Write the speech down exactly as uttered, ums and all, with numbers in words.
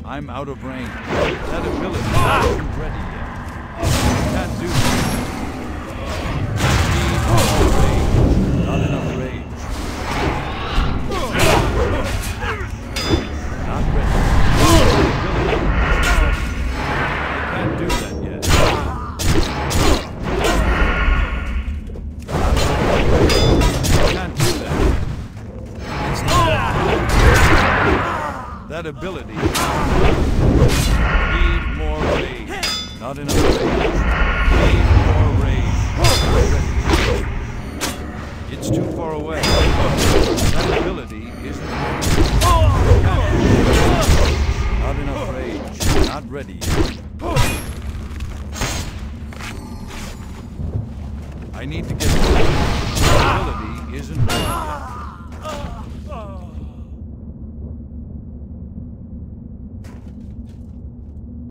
I'm out of range. That ability isn't ready yet. Can't do that. Need more rage. Not enough rage. Not ready. I can't do that yet. Can't do that. It's not. That ability. Need more rage. Not enough rage. Need more rage. It's too far away. That ability isn't ready. Not enough rage. Not ready yet. I need to get. That ability isn't ready yet.